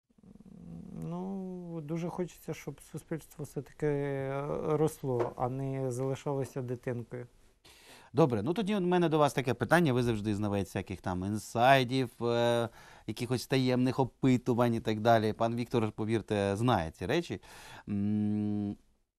Ну, дуже хочеться, щоб суспільство все-таки е, росло, а не залишалося дитинкою. Добре, ну тоді у мене до вас таке питання, ви завжди знавець всяких там інсайдів, е, якихось таємних опитувань і так далі. Пан Віктор, повірте, знає ці речі. М,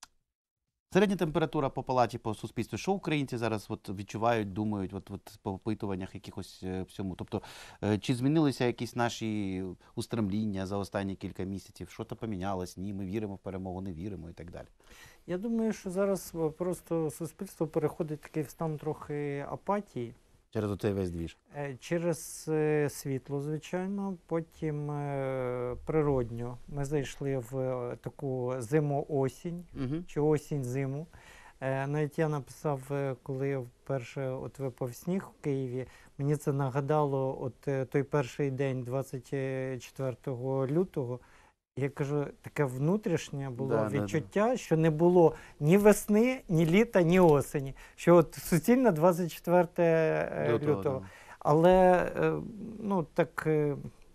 Середня температура по палаті, по суспільству, що українці зараз от відчувають, думають от, от по опитуваннях якихось е, всьому? Тобто, е, чи змінилися якісь наші устремління за останні кілька місяців? Що-то помінялось? Ні, ми віримо в перемогу, не віримо і так далі. Я думаю, що зараз е, просто суспільство переходить в такий стан трохи апатії. Через оцей весь двіж. Е, Через е, світло, звичайно, потім е, природньо. Ми зайшли в е, таку зиму-осінь Угу. чи осінь-зиму. Е, Навіть я написав, е, коли вперше от випав сніг в Києві, мені це нагадало от е, той перший день двадцять четвертого лютого. Я кажу, таке внутрішнє було Да, да, да. відчуття, що не було ні весни, ні літа, ні осені. Що от суцільно двадцять четвертого лютого. да. Але е, ну так е,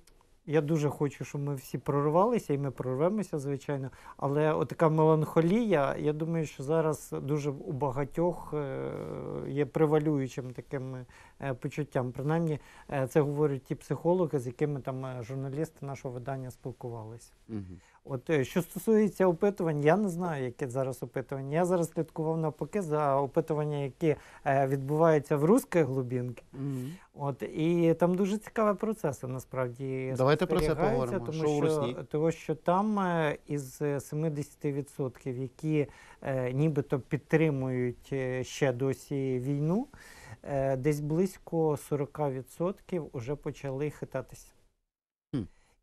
я дуже хочу, щоб ми всі прорвалися, і ми прорвемося, звичайно. Але отака меланхолія, я думаю, що зараз дуже у багатьох е, є превалюючим таким е, почуттям. Принаймні, е, це говорять ті психологи, з якими там е, журналісти нашого видання спілкувалися. Мгм. От е, що стосується опитувань, я не знаю, яке зараз опитування. Я зараз слідкував навпаки за опитування, які е, відбуваються в русській глибинці. Мгм. От і там дуже цікаві процеси насправді. Давайте про це спостерігаються, поговоримо. Тому Що у що, Росії? того, що там е, із сімдесят відсотків, які е, нібито підтримують е, ще досі війну, е, десь близько сорок відсотків вже почали хитатися. Хм.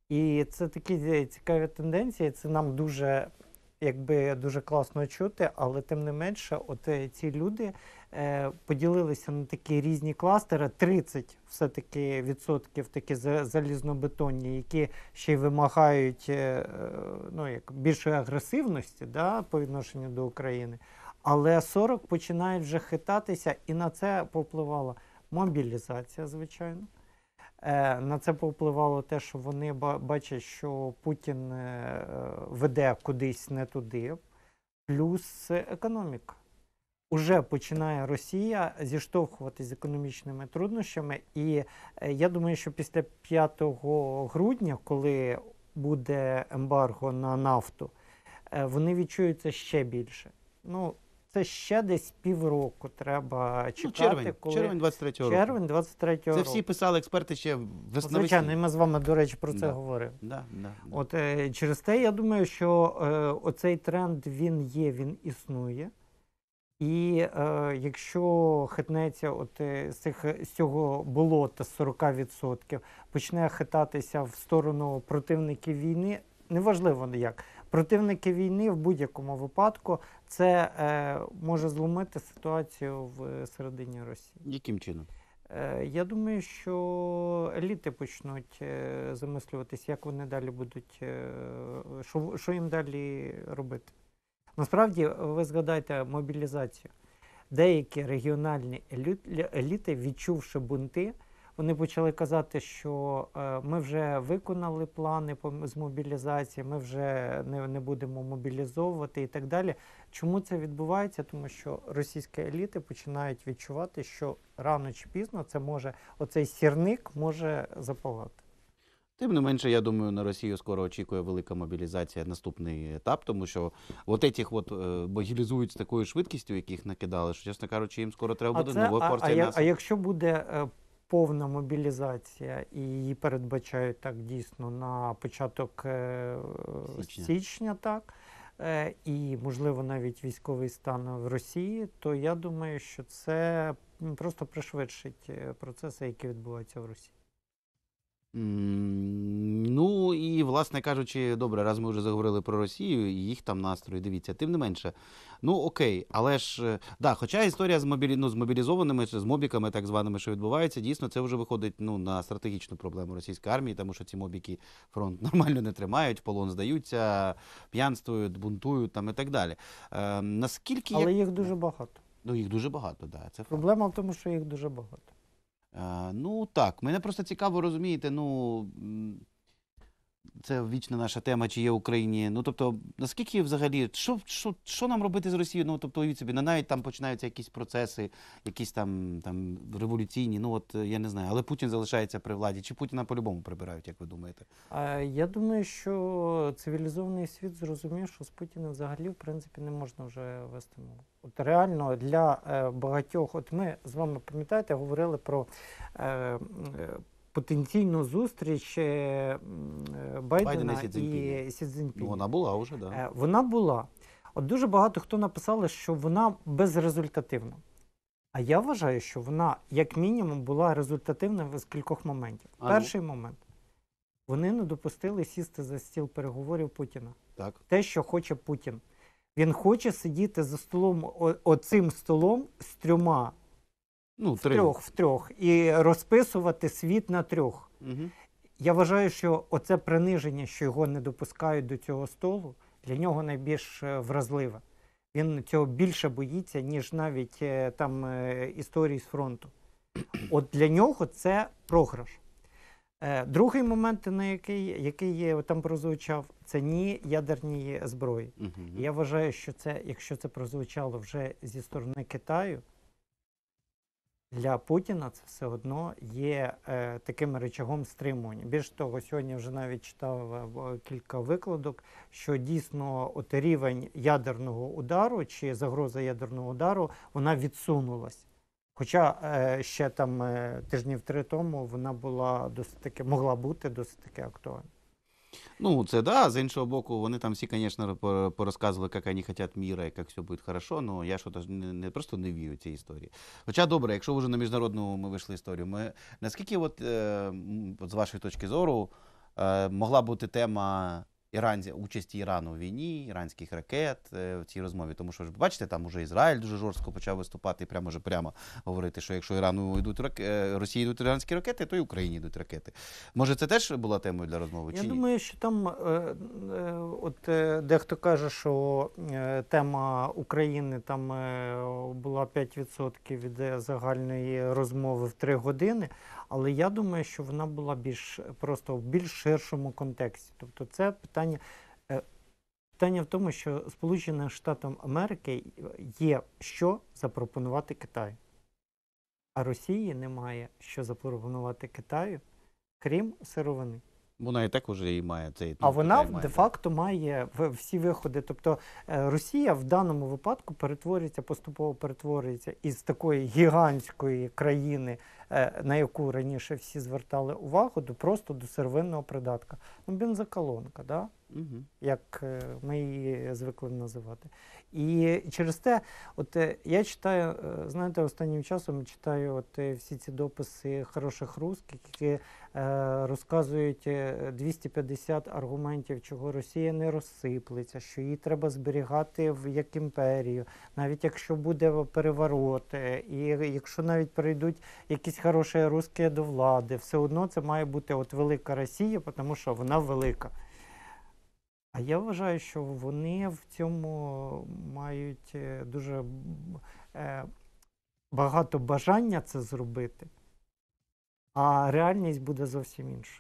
І це такі е, цікаві тенденції. Це нам дуже, якби дуже класно чути, але тим не менше, от е, ці люди е, поділилися на такі різні кластери. тридцять все-таки відсотків такі за- залізнобетонні, які ще й вимагають е, е, ну, як більшої агресивності, да, по відношенню до України. Але сорок починають вже хитатися, і на це повпливала мобілізація, звичайно. Е, На це повпливало те, що вони ба- бачать, що Путін е, веде кудись не туди, плюс економіка. Уже починає Росія зіштовхуватися з економічними труднощами, і е, я думаю, що після п'ятого грудня, коли буде ембарго на нафту, е, вони відчують це ще більше. Ну, це ще десь півроку треба Ну, чекати, червень, коли червень двадцять третього року. червень двадцять третього Це року. всі писали експерти ще Ну, весна. звичайно, і ми з вами, до речі, про це Да. говорили. Да, да, да. От е, через те, я думаю, що е, оцей тренд, він є, він існує. І е, якщо хитнеться от, е, з, цих, з цього болота з сорок відсотків, почне хитатися в сторону противників війни, неважливо як, противники війни в будь-якому випадку, це е, може зломити ситуацію в середині Росії. Яким чином? Е, я думаю, що еліти почнуть е, замислюватись, як вони далі будуть, е, що, що їм далі робити. Насправді, ви згадайте мобілізацію. Деякі регіональні еліти, відчувши бунти, вони почали казати, що е, ми вже виконали плани з мобілізації, ми вже не, не будемо мобілізовувати і так далі. Чому це відбувається? Тому що російські еліти починають відчувати, що рано чи пізно це може, оцей сірник може запалати. Тим не менше, я думаю, на Росію скоро очікує велика мобілізація, наступний етап, тому що от этих от е, мобілізують з такою швидкістю, яких накидали, що, чесно кажучи, їм скоро треба буде це, нова а, порція а, я- м'яса. а якщо буде е, повна мобілізація і її передбачають так дійсно на початок е, Січня. січня, так, е, і можливо навіть військовий стан в Росії, то я думаю, що це м, просто пришвидшить е, процеси, які відбуваються в Росії. М, Ну і, власне кажучи, добре, раз ми вже заговорили про Росію і їх там настрої, дивіться, тим не менше. Ну окей, але ж, е, да, хоча історія з, мобілі... ну, з мобілізованими, чи з мобіками так званими, що відбувається, дійсно, це вже виходить ну, на стратегічну проблему російської армії, тому що ці мобіки фронт нормально не тримають, в полон здаються, п'янствують, бунтують там і так далі. Е, наскільки... Але як- їх дуже багато. Ну, їх дуже багато, да, це факт. Проблема в тому, що їх дуже багато. Е, ну так, мене просто цікаво, розумієте, ну м, це вічна наша тема, чи є в Україні. Ну тобто, наскільки взагалі, що, що, що нам робити з Росією? Ну тобто, уявіть собі, ну, навіть там починаються якісь процеси, якісь там, там революційні, ну от я не знаю, але Путін залишається при владі. Чи Путіна по-любому прибирають, як ви думаєте? Е, Я думаю, що цивілізований світ зрозумів, що з Путіним взагалі, в принципі, не можна вже вести мову. От реально для е, багатьох, от ми з вами, пам'ятаєте, говорили про е, е, потенційну зустріч е, м, е, Байдена Байдена і Сі Цзіньпіня. і Сі Цзіньпіня. Ну вона була вже, да. Е, Вона була. От дуже багато хто написали, що вона безрезультативна. А я вважаю, що вона, як мінімум, була результативна з кількох моментів. А ну? Перший момент. Вони не допустили сісти за стіл переговорів Путіна. Так. Те, що хоче Путін. Він хоче сидіти за столом, о- оцим столом з трьома, Ну, в три. трьох, в трьох, і розписувати світ на трьох. Угу. Я вважаю, що оце приниження, що його не допускають до цього столу, для нього найбільш е, вразливе. Він цього більше боїться, ніж навіть е, там е, історії з фронту. От для нього це програш. Е, Другий момент, на який, який є, там прозвучав, це ні ядерній зброї. Угу. Я вважаю, що це, якщо це прозвучало вже зі сторони Китаю, для Путіна це все одно є е, таким рычагом стримування. Більш того, сьогодні вже навіть читав е, кілька викладок, що дійсно от рівень ядерного удару чи загроза ядерного удару, вона відсунулась. Хоча е, ще там е, тижнів три тому вона була досить таки, могла бути досить таки актуальна. Ну, це да, з іншого боку, вони там всі, звісно, порозказували, як вони хочуть міра і як все буде хорошо, але я щось не, не просто не вірю в ці історії. Хоча, добре, якщо вже на міжнародну ми вийшли історію, ми, наскільки от, е, м, от з вашої точки зору е, могла бути тема Іран, участі Ірану в війні, іранських ракет е, в цій розмові? Тому що, ж, бачите, там уже Ізраїль дуже жорстко почав виступати і прямо вже прямо говорити, що якщо Ірану йдуть рак... е, Росії йдуть іранські ракети, то і Україні йдуть ракети. Може, це теж була темою для розмови? Я чи ні? думаю, що там, е, е, от е, дехто каже, що е, тема України там е, була п'ять відсотків від е, загальної розмови в три години, але я думаю, що вона була більш просто в більш ширшому контексті. Тобто це питання, е, питання в тому, що Сполученим Штатам Америки є що запропонувати Китаю, а Росії немає що запропонувати Китаю, крім сировини. Вона і так вже і має цей. А ну, вона Китай має, де-факто має в- всі виходи. Тобто е, Росія в даному випадку перетворюється, поступово перетворюється із такої гігантської країни, е, на яку раніше всі звертали увагу, до просто до сировинного придатка. Ну, бензоколонка, да? Угу. як е, ми її звикли називати. І через те, от е, я читаю, е, знаєте, останнім часом читаю от е, всі ці дописи хороших русських, які е, розказують е, двісті п'ятдесят аргументів, чого Росія не розсиплеться, що її треба зберігати в, як імперію, навіть якщо буде переворот, е, і якщо навіть прийдуть якісь хороші русські до влади, все одно це має бути от велика Росія, тому що вона велика. А я вважаю, що вони в цьому мають е, дуже м, е, багато бажання це зробити, а реальність буде зовсім інша.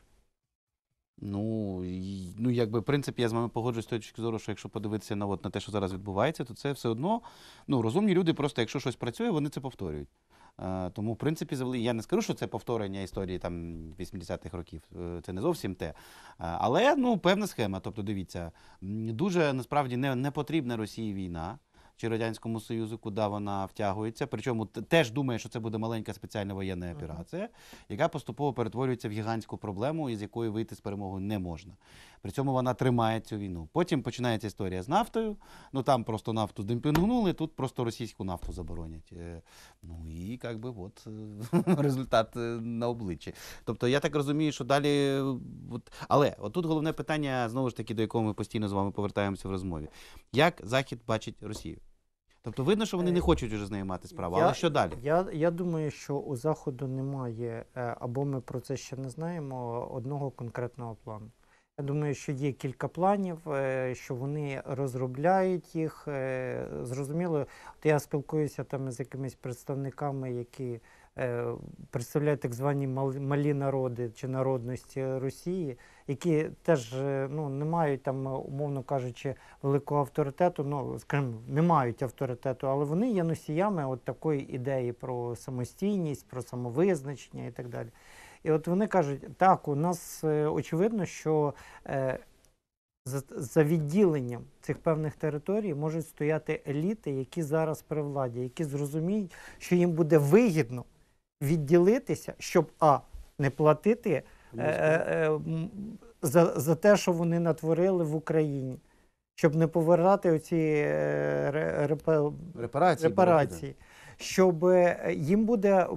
Ну, і- ну, якби, в принципі, я з вами погоджуюсь з тої точки зору, що якщо подивитися на, от, на те, що зараз відбувається, то це все одно, ну, розумні люди просто, якщо щось працює, вони це повторюють. Е, тому, в принципі, завели- я не скажу, що це повторення історії там вісімдесятих років, е, це не зовсім те. Е, але, ну, певна схема. Тобто, дивіться, м, дуже, насправді, не, не потрібна Росії війна чи Радянському Союзу, куди вона втягується. Причому т- теж думає, що це буде маленька спеціальна воєнна Мгм. операція, яка поступово перетворюється в гігантську проблему, із якої вийти з перемогою не можна. При цьому вона тримає цю війну. Потім починається історія з нафтою. Ну там просто нафту демпінгнули, тут просто російську нафту заборонять. Е, Ну і як би от е, результат е, на обличчі. Тобто я так розумію, що далі. е, От, але отут головне питання, знову ж таки, до якого ми постійно з вами повертаємося в розмові. Як Захід бачить Росію? Тобто видно, що вони не Е, хочуть вже з нею мати справу. Я, Але що далі? я, я думаю, що у Заходу немає, е, або ми про це ще не знаємо, одного конкретного плану. Я думаю, що є кілька планів, е, що вони розробляють їх. е, Зрозуміло, от я спілкуюся там з якимись представниками, які е, представляють так звані мал- малі народи чи народності Росії, які теж е, ну, не мають там, умовно кажучи, великого авторитету, ну, скажімо, не мають авторитету, але вони є носіями от такої ідеї про самостійність, про самовизначення і так далі. І от вони кажуть, так, у нас е, очевидно, що е, за, за відділенням цих певних територій можуть стояти еліти, які зараз при владі, які зрозуміють, що їм буде вигідно відділитися, щоб а, не платити е, е, е, м, за, за те, що вони натворили в Україні, щоб не повертати оці е, ре- репе- Репарації. репарації, щоб е, їм буде е,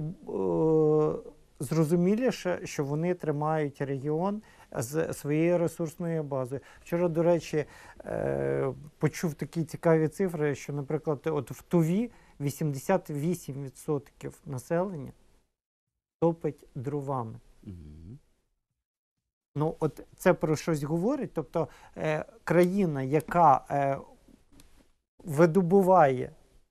зрозуміліше, що вони тримають регіон з своєю ресурсною базою. Вчора, до речі, е, почув такі цікаві цифри, що, наприклад, от в Туві вісімдесят вісім відсотків населення топить дровами. Мгм. Ну, от це про щось говорить. Тобто е, країна, яка е, видобуває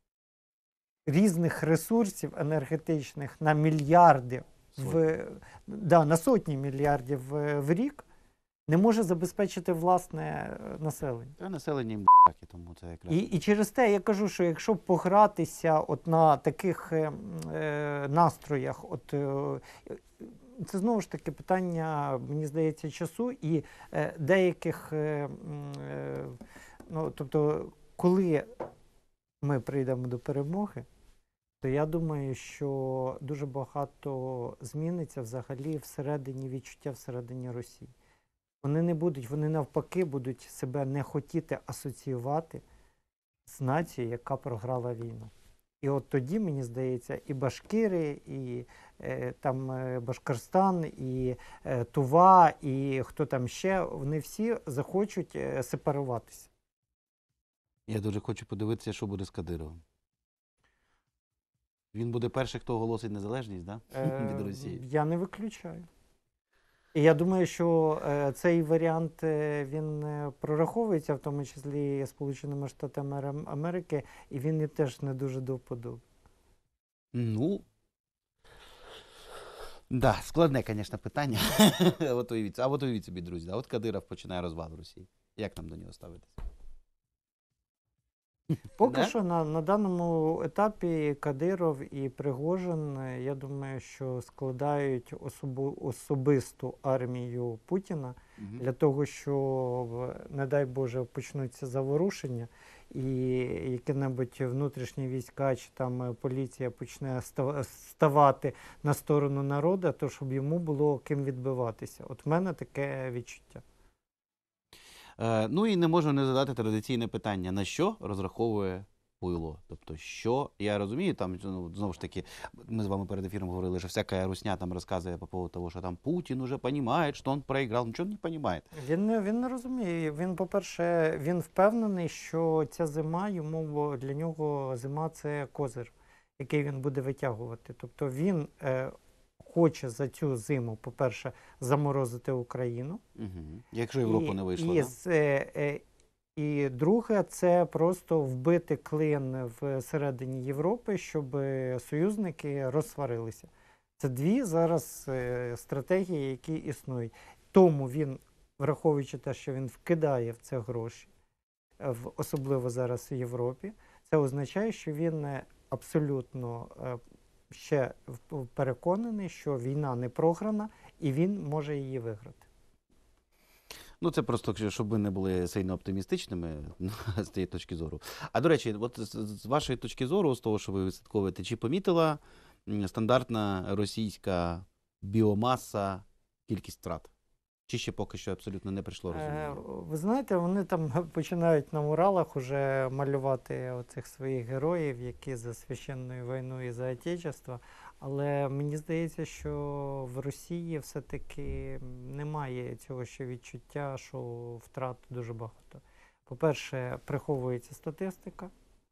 різних ресурсів енергетичних на мільярди, в, да, на сотні мільярдів в, в рік, не може забезпечити власне е, населення. Та населення їм б***ки, тому це якраз. І, і через те я кажу, що якщо погратися от на таких е, е, настроях, от, е, це знову ж таки питання, мені здається, часу і е, деяких, е, м, е, ну, тобто, коли ми прийдемо до перемоги, то я думаю, що дуже багато зміниться взагалі всередині відчуття всередині Росії. Вони не будуть, вони навпаки будуть себе не хотіти асоціювати з нацією, яка програла війну. І от тоді, мені здається, і Башкири, і е, там е, Башкорстан, і е, Тува, і хто там ще, вони всі захочуть е, сепаруватися. Я дуже хочу подивитися, що буде з Кадировим. Він буде перший, хто оголосить незалежність, да? Е, Від Росії. Я не виключаю. І я думаю, що е, цей варіант е, він е, прораховується, в тому числі Сполученими Штатами Ам- Америки, і він і теж не дуже до вподоби. Ну. Да, складне, звісно, питання. От уявіть, а от уявіть собі, друзі, а от Кадиров починає розвал в Росії. Як нам до нього ставитися? Поки Да? що на, на даному етапі Кадиров і Пригожин, е, я думаю, що складають особу, особисту армію Путіна Мгм. для того, що, не дай Боже, почнуться заворушення, і які-небудь внутрішні війська чи там е, поліція почне ста- ставати на сторону народу, то щоб йому було ким відбиватися. От в мене таке відчуття. Е, ну і не можу не задати традиційне питання, на що розраховує Пуйло? Тобто, що, я розумію, там, ну, знову ж таки, ми з вами перед ефіром говорили, що всяка русня там розказує по поводу того, що там Путін уже розуміє, що він проіграв. Нічого не розуміє. Він не, він не розуміє. Він, по-перше, він впевнений, що ця зима, йому для нього зима це козир, який він буде витягувати. Тобто він е, хоче за цю зиму, по-перше, заморозити Україну. Угу. Якщо Європу і, не вийшло, і, да? з, е, е, і друге, це просто вбити клин всередині Європи, щоб союзники розсварилися. Це дві зараз е, стратегії, які існують. Тому він, враховуючи те, що він вкидає в це гроші, е, в, особливо зараз в Європі, це означає, що він е, абсолютно е, ще в- переконаний, що війна не програна, і він може її виграти. Ну, це просто, щоб ви не були сильно оптимістичними з цієї точки зору. А до речі, от з, з вашої точки зору, з того, що ви висвятковуєте, чи помітила м, стандартна російська біомаса кількість втрат? Чи ще поки що абсолютно не прийшло Е, розуміння? Ви знаєте, вони там починають на муралах уже малювати оцих своїх героїв, які за священною війною і за Отечество. Але мені здається, що в Росії все-таки немає цього ще відчуття, що втрат дуже багато. По-перше, приховується статистика.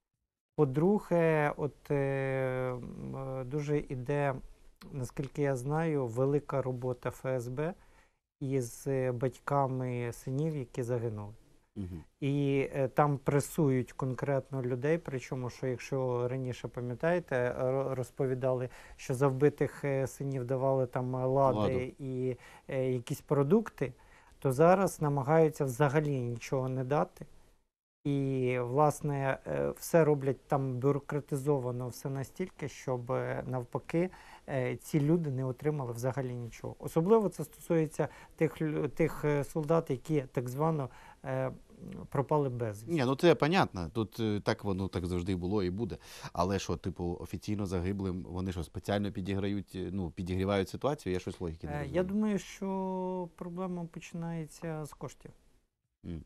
По-друге, от е, м, е, дуже іде, наскільки я знаю, велика робота Ф С Б із е, батьками синів, які загинули. Угу. І е, там пресують конкретно людей, причому, що якщо раніше, пам'ятаєте, ро- розповідали, що за вбитих е, синів давали там е, лади Ладу. і е, якісь продукти, то зараз намагаються взагалі нічого не дати. І, власне, е, все роблять там бюрократизовано все настільки, щоб е, навпаки е, ці люди не отримали взагалі нічого. Особливо це стосується тих, лю- тих е, солдат, які так звано е, пропали безвісти. Ні, ну це понятно. Тут е, так воно так завжди було і буде. Але що, типу, офіційно загиблим, вони що, спеціально підіграють, е, ну, підігрівають ситуацію? Я щось логіки не Е, розумію. Я думаю, що проблема починається з коштів. М.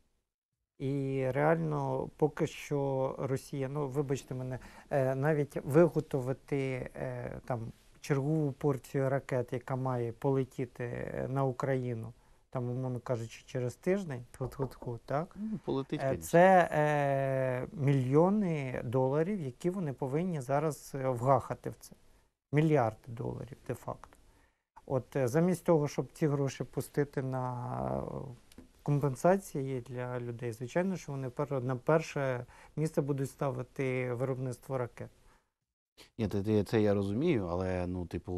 І реально поки що Росія, ну вибачте мене, е, навіть виготовити е, там чергову порцію ракет, яка має полетіти е, на Україну, там, умовно кажучи, через тиждень, тьфу-тьфу-тьфу, так? Ну, полетить, Е, звісно. Це е, мільйони доларів, які вони повинні зараз е, вгахати в це. Мільярди доларів, де-факто. От е, замість того, щоб ці гроші пустити на е, компенсації для людей, звичайно, що вони пер- на перше місце будуть ставити виробництво ракет. Ні, це, це- це я розумію, але, ну, типу,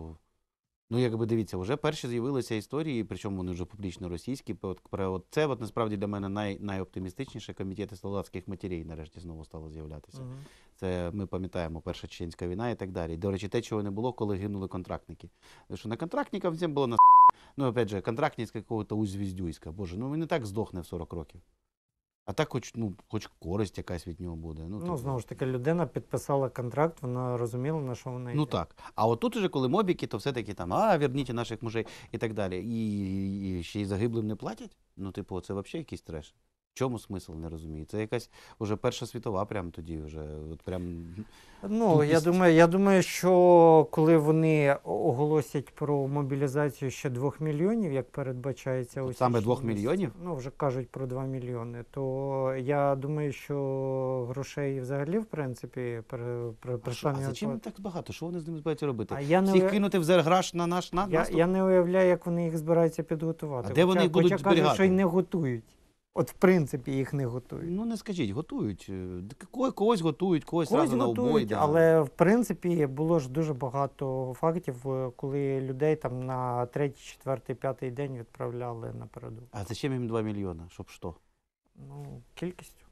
ну, якби дивіться, вже перші з'явилися історії, причому вони вже публічно російські. От, про от це, от, насправді, для мене най, найоптимістичніше. Комітети солдатських матерей нарешті знову стало з'являтися. Мгм. Це ми пам'ятаємо, Перша Чеченська війна і так далі. До речі, те, чого не було, коли гинули контрактники. Тому що на контрактників всім було на ну, опять же, контрактник з какого-то Узвіздюйська. Боже, ну він і так здохне в сорок років. А так хоч, ну, хоч користь якась від нього буде. Ну, Ну, типу. знову ж таки, людина підписала контракт, вона розуміла, на що вона йде. Ну так. А от тут уже, коли мобіки, то все-таки там, а, верніть наших мужей і так далі. І, і ще й загиблим не платять? Ну, типу, це взагалі якийсь треш. В чому смисл, не розумію. Це якась уже Перша світова прям тоді вже. От прям... Ну, я Тупість. думаю, я думаю, що коли вони оголосять про мобілізацію ще двох мільйонів, як передбачається у От саме січні двох місяці, мільйонів? ну, вже кажуть про два мільйони, то я думаю, що грошей взагалі, в принципі, при, при, А, що, а перестане зачем їм надходити. так багато? Що вони з ними збираються робити? А я не Всіх уя- кинути в зерграш на наш на, Я, наступ? я не уявляю, як вони їх збираються підготувати. А де вони їх будуть хоча кажуть, зберігати? що й не готують. От, в принципі, їх не готують. Ну не скажіть, готують. Е, ко- Когось готують, когось, Когось одразу на обой. готують, Да. але в принципі було ж дуже багато фактів, е, коли людей там на третій, четвертий, п'ятий день відправляли на передову. А зачем їм два мільйони? Щоб що? Ну, кількістю.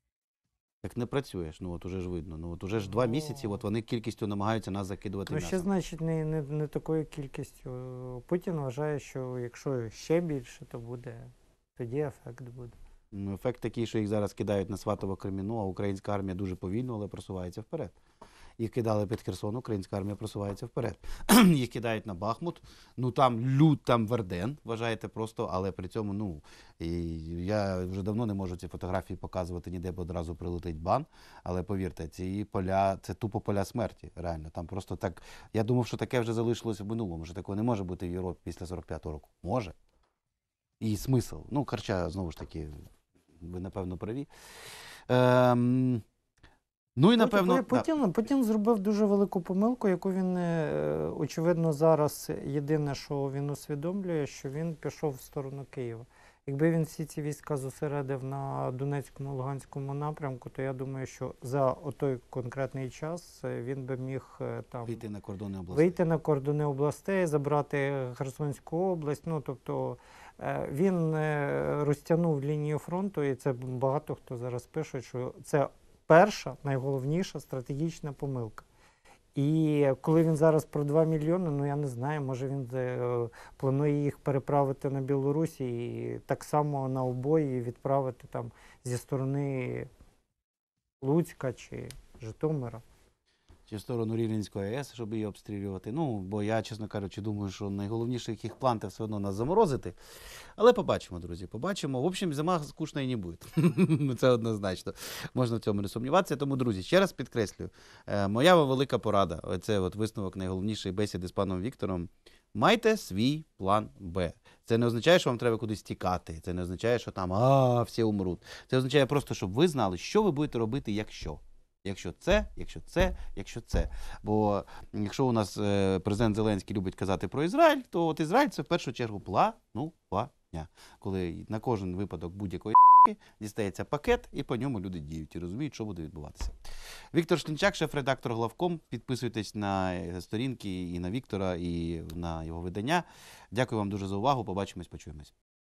Так не працюєш, ну от уже ж видно. Ну от уже ж два Ну. місяці, от вони кількістю намагаються нас закидувати Ну, ще м'ясом. значить не, не, не такою кількістю. Путін вважає, що якщо ще більше, то буде, тоді ефект буде. Ну, ефект такий, що їх зараз кидають на сватово Креміно, а українська армія дуже повільно, але просувається вперед. їх кидали під Херсон, українська армія просувається вперед. Їх кидають на Бахмут, ну там лют, там Верден, вважаєте просто, але при цьому, ну, і я вже давно не можу ці фотографії показувати ніде, бо одразу прилетить бан, але повірте, ці поля, це тупо поля смерті, реально, там просто так, я думав, що таке вже залишилося в минулому, що такого не може бути в Європі після сорок п'ятого року. Може. І смисл. Ну, Карча, знову ж таки, ви, напевно, праві. Ем... Ну і, напевно... Путін, да. Путін зробив дуже велику помилку, яку він, е, очевидно, зараз єдине, що він усвідомлює, що він пішов в сторону Києва. Якби він всі ці війська зосередив на Донецькому, Луганському напрямку, то я думаю, що за той конкретний час він би міг е, там Вийти на кордони областей. Вийти на кордони областей, забрати Херсонську область. Ну, тобто е, він е, розтягнув лінію фронту, і це багато хто зараз пише, що це перша, найголовніша стратегічна помилка. І коли він зараз про два мільйони, ну я не знаю, може він е, планує їх переправити на Білорусі і так само на обої відправити там зі сторони Луцька чи Житомира. Чи в сторону Рівненської АЕС, щоб її обстрілювати. Ну, бо я, чесно кажучи, думаю, що найголовніший їх план – це все одно нас заморозити. Але побачимо, друзі, побачимо. В общем, зима скучна і не буде. Це однозначно. Можна в цьому не сумніватися. Тому, друзі, ще раз підкреслюю, моя велика порада, це от висновок найголовнішої бесіди з паном Віктором. Майте свій план Б. Це не означає, що вам треба кудись тікати. Це не означає, що там, а, всі умруть. Це означає просто, щоб ви знали, що ви будете робити, якщо. Якщо це, якщо це, якщо це. Бо якщо у нас е, президент Зеленський любить казати про Ізраїль, то от Ізраїль це в першу чергу планування. Коли на кожен випадок будь-якої дістається пакет, і по ньому люди діють і розуміють, що буде відбуватися. Віктор Шлінчак, шеф-редактор Главком. Підписуйтесь на сторінки і на Віктора, і на його видання. Дякую вам дуже за увагу. Побачимось, почуємось.